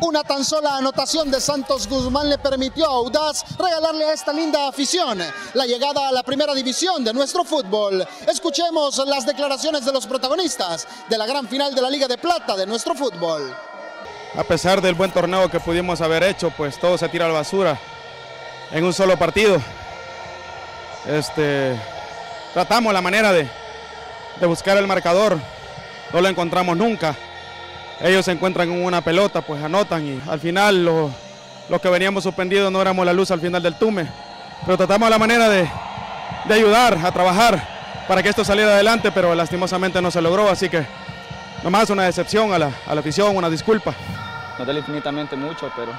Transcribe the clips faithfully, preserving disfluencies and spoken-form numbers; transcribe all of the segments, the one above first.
Una tan sola anotación de Santos Guzmán le permitió a Audaz regalarle a esta linda afición la llegada a la primera división de nuestro fútbol. Escuchemos las declaraciones de los protagonistas de la gran final de la Liga de Plata de nuestro fútbol. A pesar del buen torneo que pudimos haber hecho, pues todo se tira a la basura en un solo partido. Este, tratamos la manera de, de buscar el marcador, no lo encontramos nunca. Ellos se encuentran con una pelota, pues anotan y al final los lo que veníamos suspendidos no éramos la luz al final del túnel. Pero tratamos la manera de, de ayudar, a trabajar para que esto saliera adelante, pero lastimosamente no se logró, así que nomás una decepción a la, a la afición, una disculpa. Nos duele infinitamente mucho, pero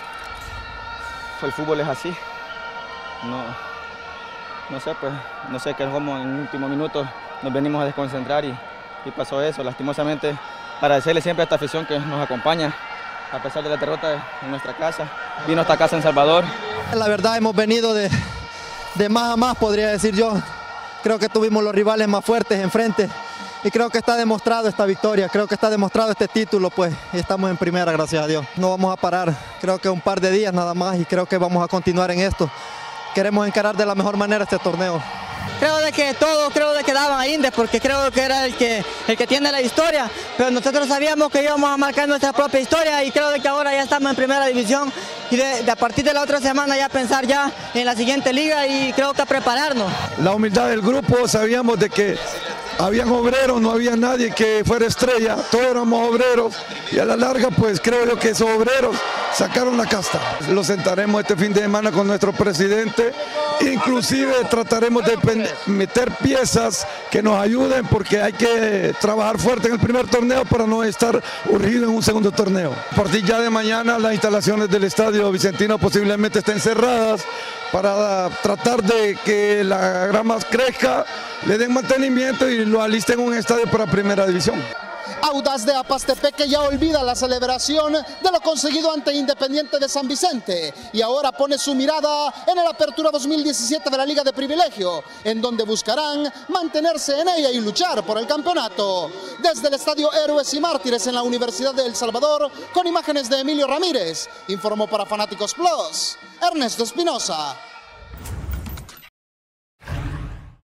el fútbol es así. No, no sé, pues, no sé qué, como en el último minuto nos venimos a desconcentrar y, y pasó eso, lastimosamente. Agradecerle siempre a esta afición que nos acompaña, a pesar de la derrota en nuestra casa. Vino a esta casa en Salvador. La verdad hemos venido de, de más a más, podría decir yo. Creo que tuvimos los rivales más fuertes enfrente y creo que está demostrado esta victoria, creo que está demostrado este título, pues, y estamos en primera, gracias a Dios. No vamos a parar, creo que un par de días nada más y creo que vamos a continuar en esto. Queremos encarar de la mejor manera este torneo. Creo de que todos creo de que daban a Indes porque creo que era el que, el que tiene la historia, pero nosotros sabíamos que íbamos a marcar nuestra propia historia y creo de que ahora ya estamos en primera división y de, de a partir de la otra semana ya pensar ya en la siguiente liga y creo que a prepararnos. La humildad del grupo, sabíamos de que habían obreros, no había nadie que fuera estrella, todos éramos obreros y a la larga pues creo yo que esos obreros sacaron la casta. Lo sentaremos este fin de semana con nuestro presidente, inclusive trataremos de meter piezas que nos ayuden porque hay que trabajar fuerte en el primer torneo para no estar urgido en un segundo torneo. A partir ya de mañana las instalaciones del estadio Vicentino posiblemente estén cerradas para tratar de que la grama crezca, le den mantenimiento y lo alisten en un estadio para primera división. Audaz de Apastepeque ya olvida la celebración de lo conseguido ante Independiente de San Vicente y ahora pone su mirada en el Apertura dos mil diecisiete de la Liga de Privilegio, en donde buscarán mantenerse en ella y luchar por el campeonato. Desde el Estadio Héroes y Mártires en la Universidad de El Salvador, con imágenes de Emilio Ramírez, informó para Fanáticos Plus, Ernesto Espinosa.